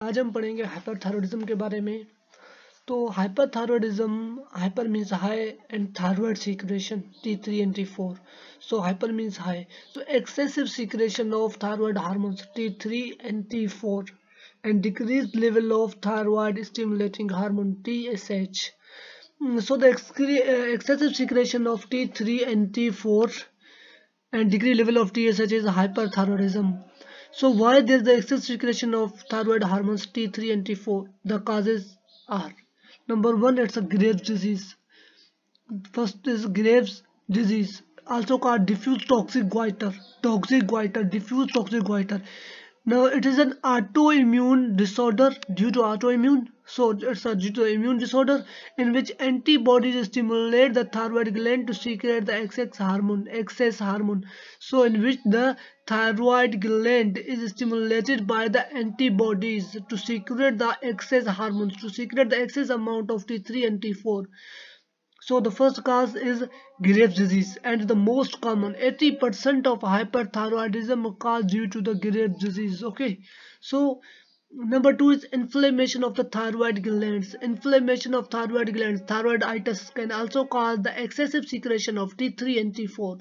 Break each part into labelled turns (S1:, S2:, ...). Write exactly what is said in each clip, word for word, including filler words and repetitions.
S1: आज हम पढ़ेंगे हाइपरथायरॉयडिज्म के बारे में। तो hyperthyroidism, hyper means high and thyroid secretion T three and T four. So hyper means high. So excessive secretion of thyroid hormones T three and T four and decreased level of thyroid stimulating hormone T S H. Mm, So the excre- uh, excessive secretion of T three and T four and decreased level of T S H is hyperthyroidism. So why there is the excess secretion of thyroid hormones T three and T four? The causes are: number one, it's a Graves' disease. First is Graves' disease, also called diffuse toxic goiter. Toxic goiter, diffuse toxic goiter. Now it is an autoimmune disorder due to autoimmune. So it's a due to immune disorder in which antibodies stimulate the thyroid gland to secrete the excess hormone. Excess hormone. So in which the thyroid gland is stimulated by the antibodies to secrete the excess hormones, to secrete the excess amount of T three and T four. So the first cause is Graves' disease, and the most common eighty percent of hyperthyroidism caused due to the Graves' disease. Okay, so number two is inflammation of the thyroid glands. Inflammation of thyroid glands, thyroiditis, can also cause the excessive secretion of T three and T four.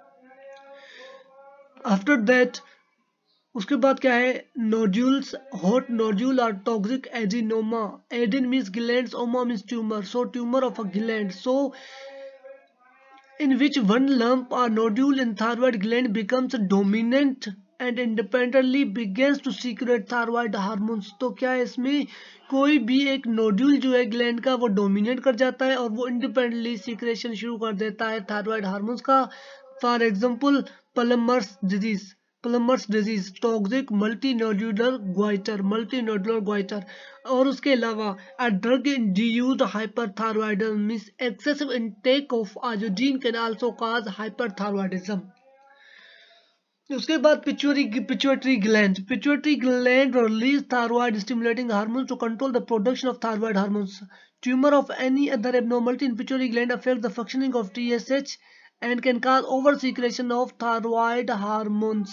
S1: After that, उसके बाद क्या है, nodules, hot nodule और toxic adenoma. Aden means glands, oma means tumor. So tumor of a gland, so in which one lump or nodule in thyroid gland becomes dominant and independently begins to secrete thyroid hormones. तो क्या है, इसमें कोई भी एक nodule जो है gland का वो डोमिनेट कर जाता है और वो इंडिपेंडेंटली सीक्रेशन शुरू कर देता है थायराइड हार्मोन्स का. For example Plummer's disease, Plummer's disease, toxic multinodular goitre, multinodular goitre. और उसके अलावा a drug induced hyperthyroidism means excessive intake of iodine can also cause hyperthyroidism. उसके बाद pituitary pituitary gland. Pituitary gland release thyroid stimulating hormones to control the production of thyroid hormones. Tumor of any other abnormality in pituitary gland affects the functioning of T S H and can cause over secretion of thyroid hormones.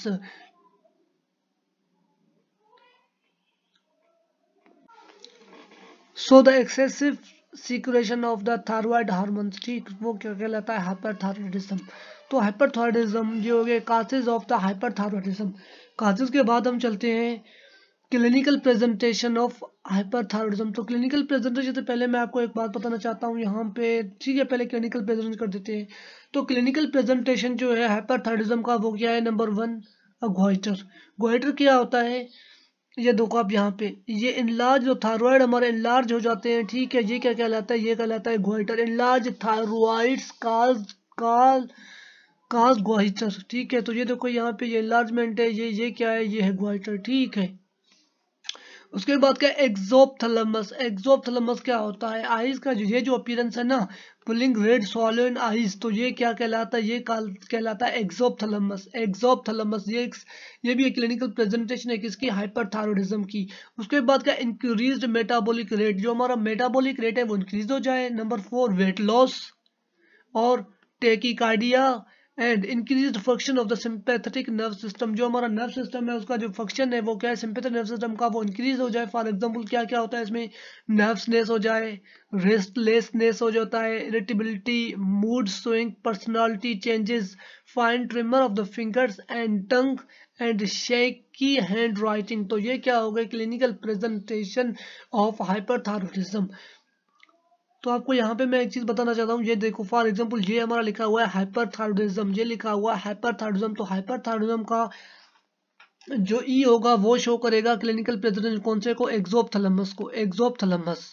S1: So the excessive secretion of the thyroid hormones, ठीक, वो क्या कहलाता है, hyperthyroidism. तो hyperthyroidism ये हो गए causes of the hyperthyroidism. Causes के बाद हम चलते हैं क्लिनिकल प्रेजेंटेशन ऑफ हाइपरथायरॉयडिज्म. तो क्लिनिकल प्रेजेंटेशन से पहले मैं आपको एक बात बताना चाहता हूँ यहाँ पे, ठीक है, पहले क्लिनिकल प्रेजेंट कर देते हैं. तो क्लिनिकल प्रेजेंटेशन जो है हाइपरथायरॉयडिज्म का वो क्या है, नंबर वन, ग्वाइटर. ग्वाइटर क्या होता है, ये देखो आप यहाँ पे, ये इनलार्ज जो थायराइड हमारे इनलार्ज हो जाते हैं, ठीक है, ये क्या कहलाता है, ये कहलाता है goitre. Enlarge thyroids cause cause cause goitre, ठीक है. तो ये देखो यहाँ पे ये इनलार्जमेंट है, ये ये क्या है, ये है ग्वाइटर, ठीक है. उसके बाद क्या, एक्सोप्थैलेमस. एक्सोप्थैलेमस क्या होता है, आईज का जो ये जो अपीयरेंस है ना, pulling red swollen in eyes, तो ये क्या कहलाता है, ये कहलाता है एक्सोप्थैलेमस. एक्सोप्थैलेमस ये ये भी एक क्लिनिकल प्रेजेंटेशन है किसकी, हाइपरथायरॉयडिज्म की. उसके बाद क्या, इंक्रीज्ड मेटाबॉलिक रेट, जो हमारा मेटाबॉलिक रेट है वो इंक्रीज हो जाए. नंबर फोर, वेट लॉस और tachycardia and increased function of the sympathetic nerve system. जो हमारा नर्व सिस्टम है उसका जो फंक्शन है वो क्या है, सिंपैथेटिक नर्व सिस्टम का वो इंक्रीज हो जाए. फॉर एग्जांपल क्या क्या होता है इसमें, नर्वसनेस हो जाए, रेस्टलेसनेस हो जाता है, irritability, mood swing, personality changes, fine tremor of the fingers and tongue and shaky hand writing. तो ये क्या हो गया, क्लिनिकल प्रेजेंटेशन ऑफ हाइपरथायरॉयडिज्म. तो आपको यहाँ पे मैं एक चीज बताना चाहता हूँ, ये देखो फॉर एग्जांपल ये हमारा लिखा हुआ है हाइपरथायरॉयडिज्म, ये लिखा हुआ है हाइपरथायरॉयडिज्म. तो हाइपरथायरॉयडिज्म का जो ई होगा वो शो करेगा क्लिनिकल प्रेजेंटेशन कौन से को, एक्सोप्थैलेमस को. एक्सोप्थैलेमस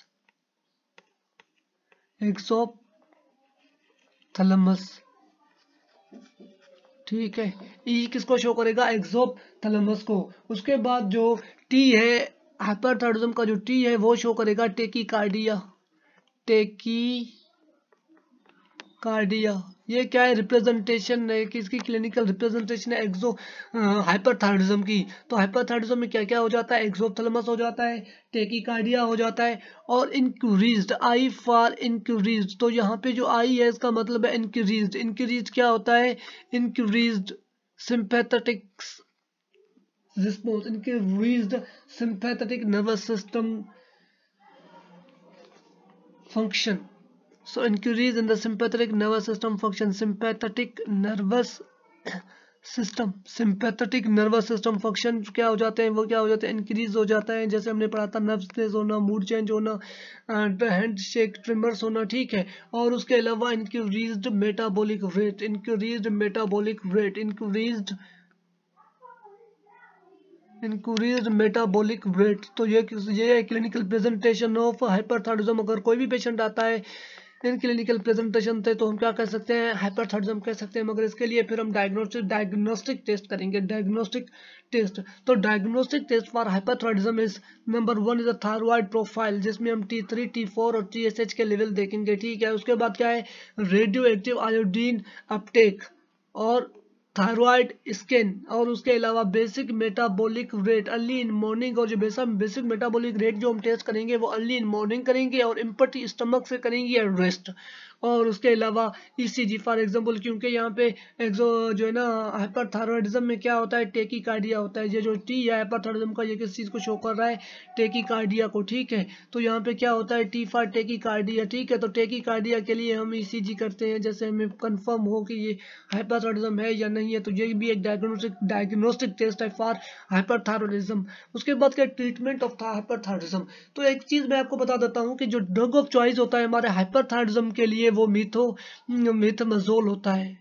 S1: एक्सोप्थैलेमस ठीक है. ई किसको शो करेगा, एक्सोप्थैलेमस को. उसके बाद जो टी है हाइपरथायरॉयडिज्म का, जो टी है वो शो करेगा टेकिकार्डिया. टेकिकार्डिया ये क्या है, रिप्रेजेंटेशन है किसकी, क्लिनिकल रिप्रेजेंटेशन है एक्सो हाइपरथायरॉयडिज्म की. तो हाइपरथायरॉयडिज्म में क्या क्या हो जाता है, एक्सोप्थैलेमस हो जाता है, टेकिकार्डिया हो जाता है और इंक्रीज्ड, आई फॉर इंक्रीज्ड. तो यहाँ पे जो आई है इसका मतलब है इंक्रीज्ड. इंक्रीज्ड क्या होता है, increased sympathetic response, increased sympathetic nervous system function. So increase in the sympathetic nervous system function, sympathetic nervous system sympathetic nervous system function क्या हो जाते हैं, वो क्या हो जाते हैं, इंक्रीज हो जाता है। जैसे हमने पढ़ा था नर्वसनेस होना, मूड चेंज होना, हैंड शेक ट्रिमर्स होना, ठीक है। और उसके अलावा increased metabolic rate, increased metabolic rate increased increased metabolic rate. तो ये ये है क्लिनिकल प्रेजेंटेशन ऑफ हाइपरथायरॉयडिज्म। अगर कोई भी पेशेंट आता है इन क्लिनिकल प्रेजेंटेशन थे तो हम क्या कर सकते हैं, हाइपरथायरॉयडिज्म कह सकते हैं। मगर इसके लिए फिर हम डायग्नोस्टिक डायग्नोस्टिक टेस्ट करेंगे, डायग्नोस्टिक टेस्ट। तो diagnostic test for hyperthyroidism is number one is a thyroid profile, जिसमें हम टी थ्री टी फोर और टी एस एच के लेवल देखेंगे, ठीक है। उसके बाद क्या है, रेडियो एक्टिव आयोडीन अपटेक और थायराइड स्कैन, और उसके अलावा basic metabolic rate early in morning. और जो बेसिक बेसिक मेटाबॉलिक रेट जो हम टेस्ट करेंगे वो अर्ली इन मॉर्निंग करेंगे और एम्प्टी स्टमक से करेंगे या रेस्ट। और उसके अलावा ईसीजी फॉर एग्जांपल, क्योंकि यहाँ पे एक्सो जो है ना हाइपरथायरॉयडिज्म में क्या होता है, टेकीकार्डिया होता है। ये जो टी है हाइपरथायरॉयडिज्म का, ये किस चीज़ को शो कर रहा है, टेकीकार्डिया को, ठीक है। तो यहाँ पे क्या होता है, टी फॉर टेकीकार्डिया, ठीक है। तो टेकीकार्डिया के लिए हम ईसीजी करते हैं, जैसे हमें कंफर्म हो कि ये हाइपरथायरॉयडिज्म है या नहीं है। तो ये भी एक डायग्नोस्टिक डायग्नोस्टिक टेस्ट है फॉर हाइपरथायरॉयडिज्म। उसके बाद क्या, ट्रीटमेंट ऑफ हाइपरथायरॉयडिज्म। तो एक चीज़ मैं आपको बता देता हूँ कि जो ड्रग ऑफ चॉइस होता है हमारे हाइपरथायरॉयडिज्म के लिए वो मीथो मेथमजोल होता है।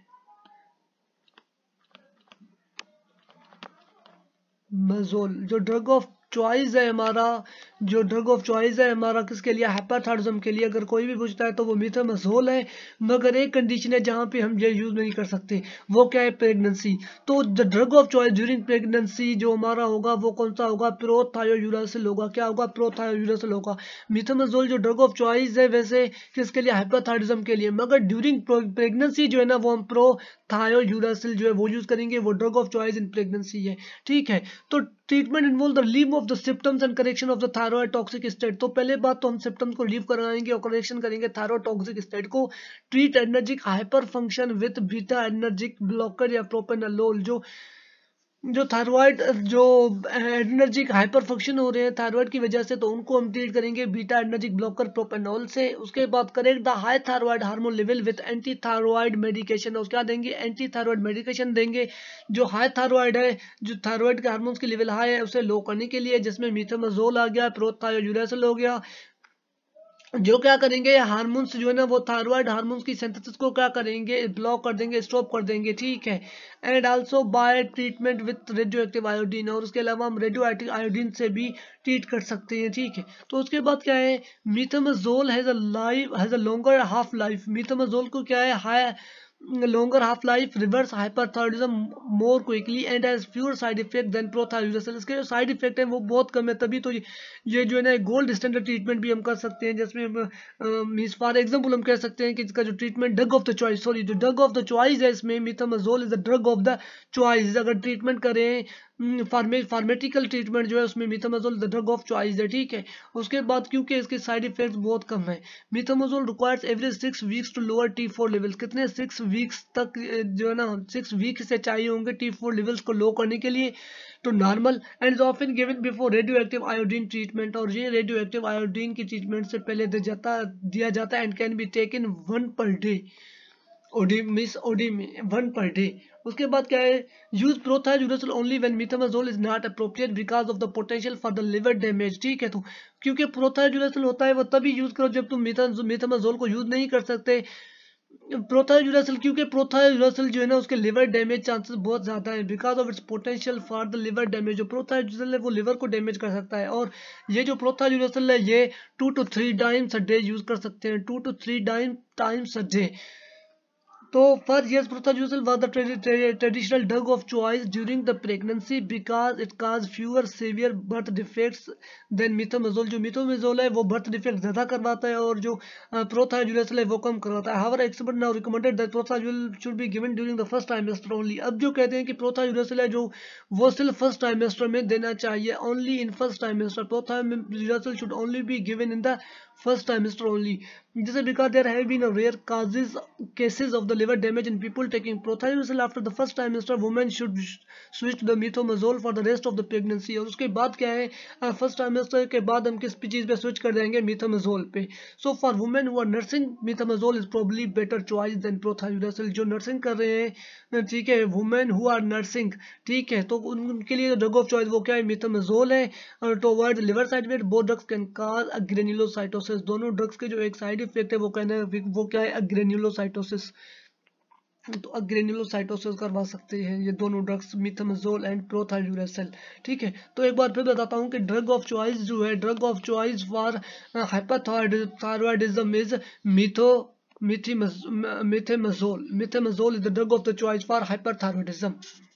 S1: मजोल जो ड्रग ऑफ चॉइस है हमारा, जो ड्रग ऑफ चॉइस है हमारा किसके लिए, हाइपरथायरॉयडिज्म के लिए। अगर कोई भी पूछता है तो वो मीथामजोल है। मगर एक कंडीशन है जहाँ पे हम ये यूज नहीं कर सकते, वो क्या है, प्रेगनेंसी। तो the drug of choice during pregnancy जो हमारा होगा वो कौन सा होगा, प्रोथायोयूरासिल होगा। क्या होगा, प्रोथायोयूरासिल होगा। मीथामजोल जो ड्रग ऑफ चॉइस है वैसे किसके लिए, हाइपरथायरॉयडिज्म के लिए। मगर ड्यूरिंग प्रेगनेंसी जो है ना वो हम प्रोथायोयूरासिल जो है वो यूज करेंगे, वो drug of choice in pregnancy है, ठीक है। तो treatment involve the relieve of the symptoms and correction of the thyroid toxic state. तो पहले बात तो हम सिम्टम्स को रिलीव कराएंगे और करेक्शन करेंगे थायराइड टॉक्सिक स्टेट को। Treat adrenergic hyper function with beta adrenergic blocker या प्रोपेनोलोल। जो जो थायराइड जो एनर्जिक हाइपर फंक्शन हो रहे हैं थायराइड की वजह से, तो उनको हम ट्रीट करेंगे बीटा एनर्जिक ब्लॉकर प्रोपेनोल से। उसके बाद correct the high thyroid hormone level with anti thyroid medication. और क्या देंगे, एंटी थायराइड मेडिकेशन देंगे। जो हाई थायराइड है, जो थायराइड के हार्मोन्स की लेवल हाई है उसे लो करने के लिए, जिसमें मीथामजोल आ गया, प्रोथायोयूरासिल हो गया, जो क्या करेंगे हार्मोन्स जो है ना वो थायराइड हार्मोन्स की सिंथेसिस को क्या करेंगे, ब्लॉक कर देंगे, स्टॉप कर देंगे, ठीक है। And also by treatment with radio active iodine. और उसके अलावा हम रेडियो एक्टिव आयोडीन से भी ट्रीट कर सकते हैं, ठीक है। तो उसके बाद क्या है, methimazole has a life has a longer half life. Methimazole को क्या है, high longer half life, reverse hyperthyroidism more quickly and has fewer side effect than propylthiouracil. इसके जो साइड इफेक्ट है वो बहुत कम है, तभी तो ये, ये जो है ना गोल्ड स्टैंडर्ड ट्रीटमेंट भी हम कर सकते हैं। जिसमें मीन्स फॉर एग्जांपल हम कह सकते हैं कि इसका जो treatment drug of the choice, sorry जो ड्रग ऑफ द चॉइस है इसमें methimazole is the drug of the choice. अगर ट्रीटमेंट करें फार्मे फार्मेटिकल ट्रीटमेंट जो है उसमें methimazole the drug of choice है, ठीक है। उसके बाद क्योंकि इसके साइड इफेक्ट्स बहुत कम है, methimazole requires average six weeks to lower T four levels. कितने, सिक्स वीक्स तक जो है ना सिक्स वीक से चाहिए होंगे टी फोर लेवल्स को लो करने के लिए, तो normal. And is often given before radio active iodine treatment. और ये रेडियो एक्टिव आयोडीन की ट्रीटमेंट से पहले दिया जाता दिया जाता है and can be taken one per day, OD मिस ओडी वन पर डे। उसके बाद क्या है, use propylthiouracil only when methimazole is not appropriate because of the potential for the liver damage, ठीक है। तो क्योंकि प्रोथायोयूरासिल होता है वो तभी यूज करो जब तुम मीथामजोल को यूज नहीं कर सकते प्रोथायोयूरासिल, क्योंकि प्रोथायोयूरासिल जो है ना उसके लिवर डैमेज चांसेस बहुत ज्यादा है because of its potential for the liver damage. जो प्रोथायोयूरासिल है वो लिवर को डैमेज कर सकता है। और ये जो प्रोथायोयूरासिल है ये two two three times a day use कर सकते हैं, two two three times a day. तो first yes propylthiouracil was the tra traditional drug of choice during the pregnancy because it caused fewer severe birth defects than methimazole. जो methimazole है वो birth defect ज्यादा करवाता है और जो propylthiouracil है वो कम करवाता है। However, expert now recommended that प्रोथायोयूरासिल should be given during the first trimester only। अब जो कहते हैं कि प्रोथायोयूरासिल है जो वो सिर्फ फर्स्ट ट्राइमेस्टर में देना चाहिए, only in first trimester. Propylthiouracil should only be given in the first trimester only. जैसे because there have been a rare causes cases of the liver damage in people taking prothiouracil after the first trimester, women should switch to the methomazole for the rest of the pregnancy। और उसके बाद क्या है, first trimester के बाद हम किस चीज़ पे स्विच कर देंगे, methomazole पे। So for women who are nursing, methomazole is probably better choice than prothiouracil। जो नर्सिंग कर रहे हैं, ठीक है, वुमेन हु आर नर्सिंग, ठीक है, तो उनके लिए ड्रग ऑफ चॉइस वो क्या है, methomazole है। और to avoid liver side effect both drugs can cause agranulocytosis. दोनों ड्रग्स के जो एक साइड इफेक्ट है वो कहना है वो क्या है, ग्रेन्युलोसाइटोसिस। तो ग्रेन्युलोसाइटोसिस करवा सकते हैं ये दोनों ड्रग्स, methomazole एंड prothiouracil। ठीक है, तो एक बार फिर बताता हूँ कि ड्रग ऑफ चॉइस जो है, drug of choice for hyperthyroidism is मिथो methimazole methimazole methimazole is the drug of the choice for hyperthyroidism।